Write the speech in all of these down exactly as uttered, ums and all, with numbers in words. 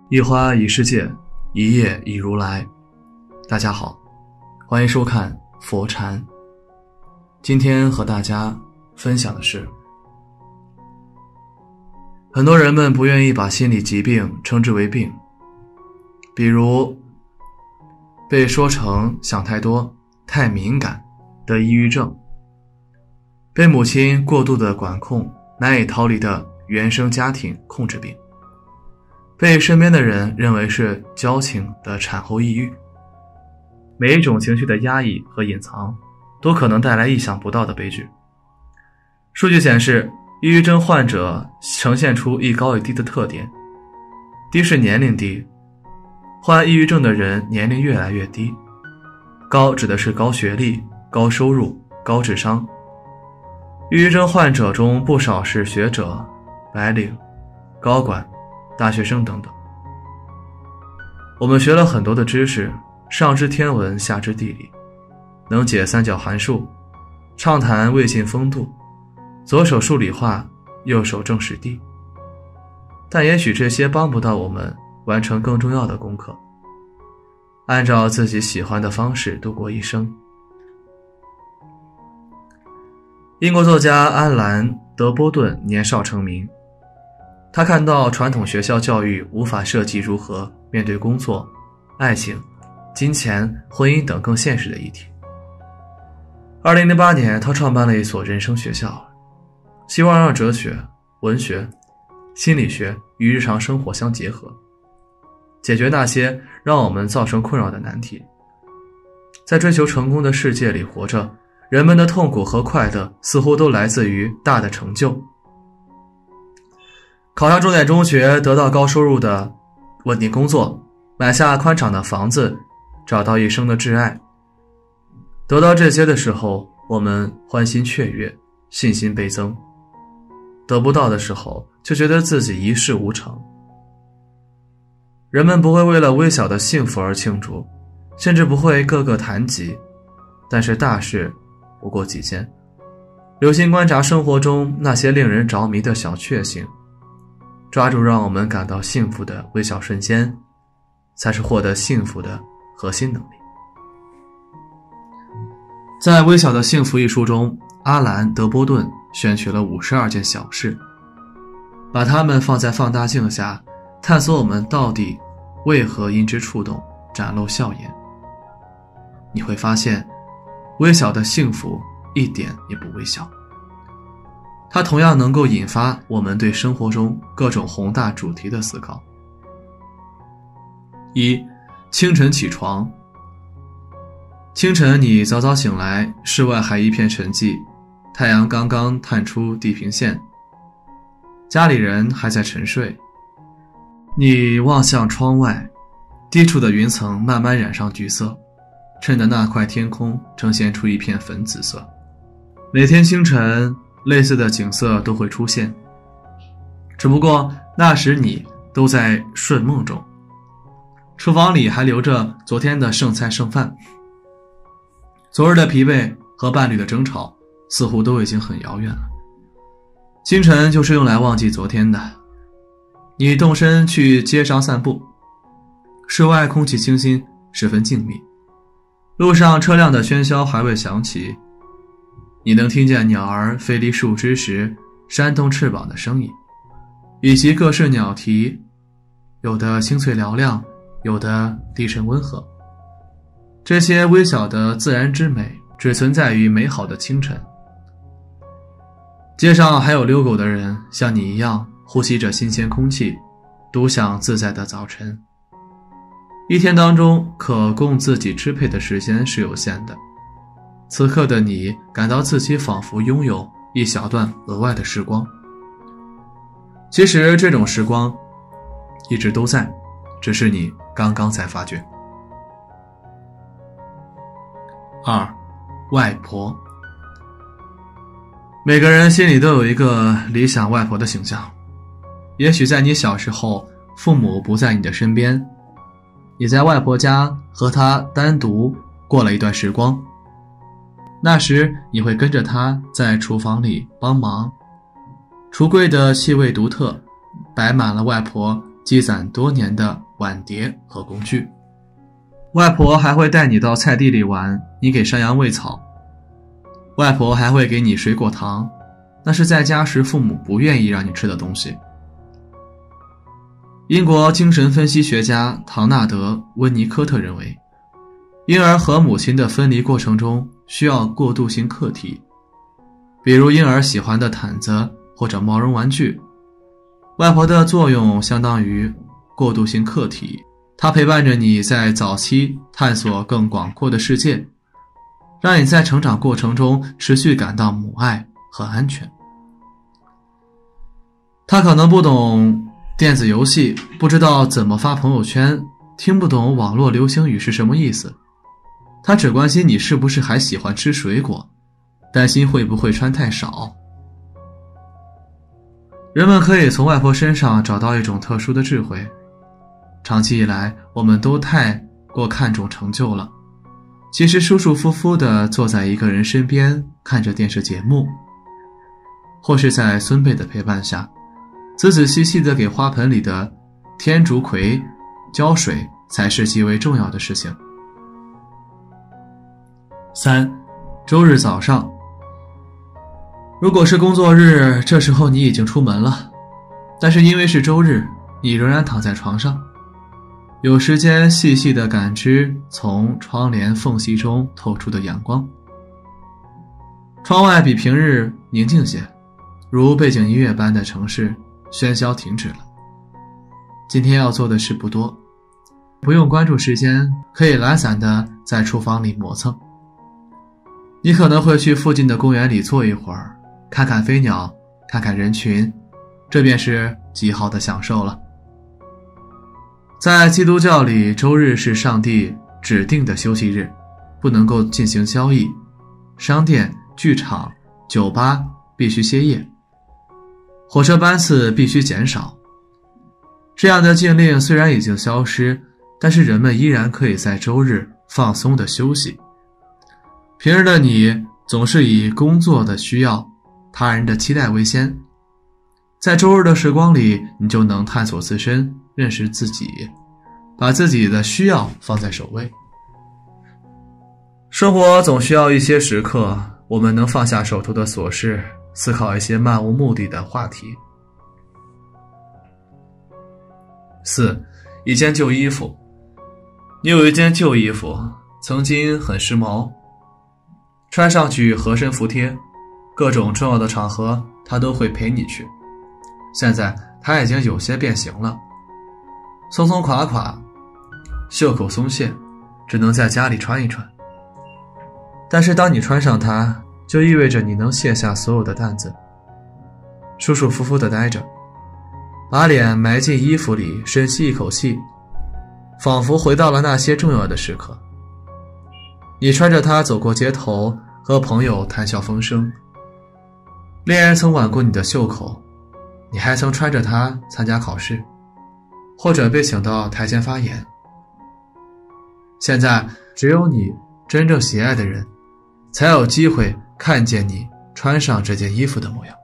一花一世界，一叶一如来。大家好，欢迎收看佛禅。今天和大家分享的是，很多人们不愿意把心理疾病称之为病，比如被说成想太多、太敏感的抑郁症，被母亲过度的管控难以逃离的原生家庭控制病，被身边的人认为是矫情的产后抑郁。每一种情绪的压抑和隐藏都可能带来意想不到的悲剧。数据显示，抑郁症患者呈现出一高一低的特点。低是年龄低，患抑郁症的人年龄越来越低。高指的是高学历、高收入、高智商。抑郁症患者中不少是学者、白领、高管、大学生等等。我们学了很多的知识，上知天文，下知地理，能解三角函数，畅谈魏晋风度，左手数理化，右手政史地。但也许这些帮不到我们完成更重要的功课，按照自己喜欢的方式度过一生。英国作家安兰·德波顿年少成名，他看到传统学校教育无法设计如何面对工作、爱情、金钱、婚姻等更现实的议题。二零零八年，他创办了一所人生学校，希望让哲学、文学、心理学与日常生活相结合，解决那些让我们造成困扰的难题。在追求成功的世界里活着，人们的痛苦和快乐似乎都来自于大的成就。考上重点中学，得到高收入的稳定工作，买下宽敞的房子，找到一生的挚爱。得到这些的时候，我们欢欣雀跃，信心倍增；得不到的时候，就觉得自己一事无成。人们不会为了微小的幸福而庆祝，甚至不会个个谈及，但是大事不过几件。留心观察生活中那些令人着迷的小确幸，抓住让我们感到幸福的微小瞬间，才是获得幸福的核心能力。在《微小的幸福》一书中，阿兰·德波顿选取了五十二件小事，把它们放在放大镜下，探索我们到底为何因之触动，展露笑颜。你会发现，微小的幸福一点也不微小，它同样能够引发我们对生活中各种宏大主题的思考。一、清晨起床。清晨你早早醒来，室外还一片沉寂，太阳刚刚探出地平线，家里人还在沉睡。你望向窗外，低处的云层慢慢染上橘色，衬得那块天空呈现出一片粉紫色。每天清晨，类似的景色都会出现，只不过那时你都在睡梦中。厨房里还留着昨天的剩菜剩饭，昨日的疲惫和伴侣的争吵似乎都已经很遥远了。清晨就是用来忘记昨天的。你动身去街上散步，室外空气清新，十分静谧，路上车辆的喧嚣还未响起，你能听见鸟儿飞离树枝时扇动翅膀的声音，以及各式鸟啼，有的清脆嘹亮，有的低沉温和。这些微小的自然之美只存在于美好的清晨。街上还有遛狗的人，像你一样呼吸着新鲜空气，独享自在的早晨。一天当中可供自己支配的时间是有限的，此刻的你感到自己仿佛拥有一小段额外的时光。其实这种时光一直都在，只是你刚刚才发觉。二、外婆。每个人心里都有一个理想外婆的形象，也许在你小时候，父母不在你的身边，你在外婆家和她单独过了一段时光。那时你会跟着她在厨房里帮忙，橱柜的气味独特，摆满了外婆积攒多年的碗碟和工具。外婆还会带你到菜地里玩，你给山羊喂草。外婆还会给你水果糖，那是在家时父母不愿意让你吃的东西。英国精神分析学家唐纳德·温尼科特认为，婴儿和母亲的分离过程中需要过渡性课题，比如婴儿喜欢的毯子或者毛绒玩具。外婆的作用相当于过渡性课题，它陪伴着你在早期探索更广阔的世界，让你在成长过程中持续感到母爱和安全。他可能不懂电子游戏，不知道怎么发朋友圈，听不懂网络流行语是什么意思，他只关心你是不是还喜欢吃水果，担心会不会穿太少。人们可以从外婆身上找到一种特殊的智慧。长期以来，我们都太过看重成就了，其实舒舒服服地坐在一个人身边，看着电视节目，或是在孙辈的陪伴下，仔仔细细地给花盆里的天竺葵浇水，才是极为重要的事情。三，周日早上，如果是工作日，这时候你已经出门了，但是因为是周日，你仍然躺在床上，有时间细细地感知从窗帘缝隙中透出的阳光。窗外比平日宁静些，如背景音乐般的城市喧嚣停止了。今天要做的事不多，不用关注时间，可以懒散地在厨房里磨蹭。你可能会去附近的公园里坐一会儿，看看飞鸟，看看人群，这便是极好的享受了。在基督教里，周日是上帝指定的休息日，不能够进行交易，商店、剧场、酒吧必须歇业，火车班次必须减少。这样的禁令虽然已经消失，但是人们依然可以在周日放松的休息。平日的你总是以工作的需要、他人的期待为先，在周日的时光里，你就能探索自身，认识自己，把自己的需要放在首位。生活总需要一些时刻，我们能放下手头的琐事，思考一些漫无目的的话题。四，一件旧衣服。你有一件旧衣服，曾经很时髦，穿上去合身服帖，各种重要的场合它都会陪你去。现在它已经有些变形了，松松垮垮，袖口松懈，只能在家里穿一穿。但是当你穿上它，就意味着你能卸下所有的担子，舒舒服服地待着，把脸埋进衣服里，深吸一口气，仿佛回到了那些重要的时刻。你穿着它走过街头，和朋友谈笑风生，恋人曾挽过你的袖口，你还曾穿着它参加考试，或者被请到台前发言。现在只有你真正喜爱的人才有机会看见你穿上这件衣服的模样。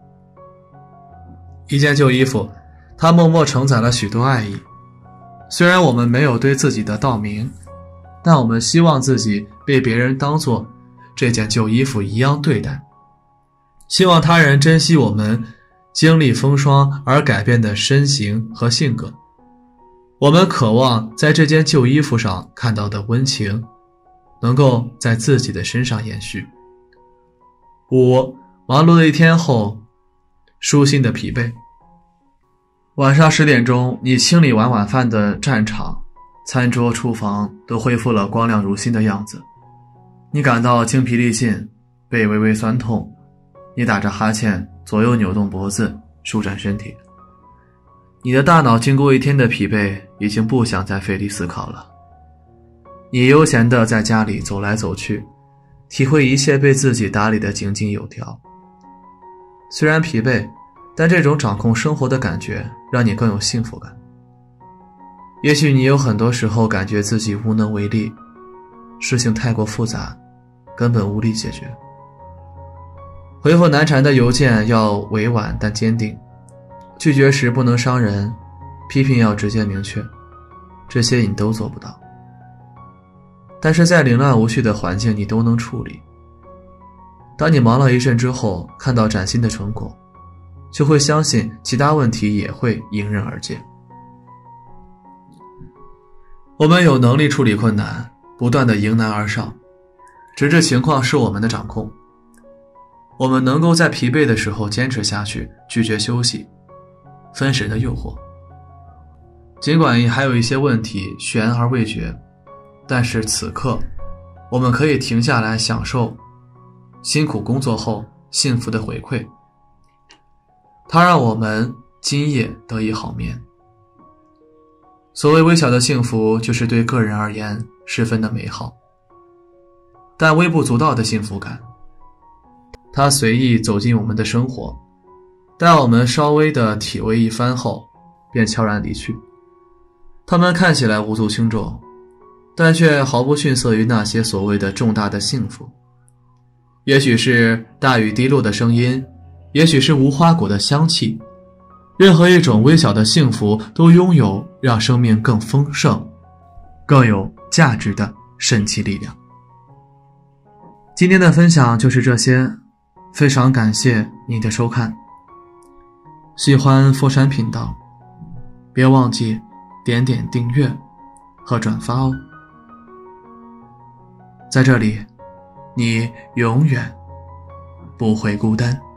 一件旧衣服，它默默承载了许多爱意。虽然我们没有对自己的道明，但我们希望自己被别人当作这件旧衣服一样对待，希望他人珍惜我们经历风霜而改变的身形和性格。我们渴望在这件旧衣服上看到的温情，能够在自己的身上延续。五，忙碌的一天后，舒心的疲惫。晚上十点钟，你清理完晚饭的战场，餐桌、厨房都恢复了光亮如新的样子。你感到精疲力尽，背微微酸痛，你打着哈欠，左右扭动脖子，舒展身体。你的大脑经过一天的疲惫，已经不想再费力思考了。你悠闲地在家里走来走去，体会一切被自己打理得井井有条。虽然疲惫，但这种掌控生活的感觉让你更有幸福感。也许你有很多时候感觉自己无能为力，事情太过复杂，根本无力解决。回复难缠的邮件要委婉但坚定，拒绝时不能伤人， 批评要直接明确，这些你都做不到。但是在凌乱无序的环境你都能处理。当你忙了一阵之后，看到崭新的成果，就会相信其他问题也会迎刃而解。我们有能力处理困难，不断地迎难而上，直至情况受我们的掌控。我们能够在疲惫的时候坚持下去，拒绝休息，分神的诱惑。尽管还有一些问题悬而未决，但是此刻我们可以停下来享受辛苦工作后幸福的回馈，它让我们今夜得以好眠。所谓微小的幸福，就是对个人而言十分的美好，但微不足道的幸福感，它随意走进我们的生活，待我们稍微的体味一番后便悄然离去。它们看起来无足轻重，但却毫不逊色于那些所谓的重大的幸福。也许是大雨滴落的声音，也许是无花果的香气，任何一种微小的幸福都拥有让生命更丰盛、更有价值的神奇力量。今天的分享就是这些，非常感谢你的收看。喜欢佛山频道，别忘记点点订阅和转发哦。在这里，你永远不会孤单。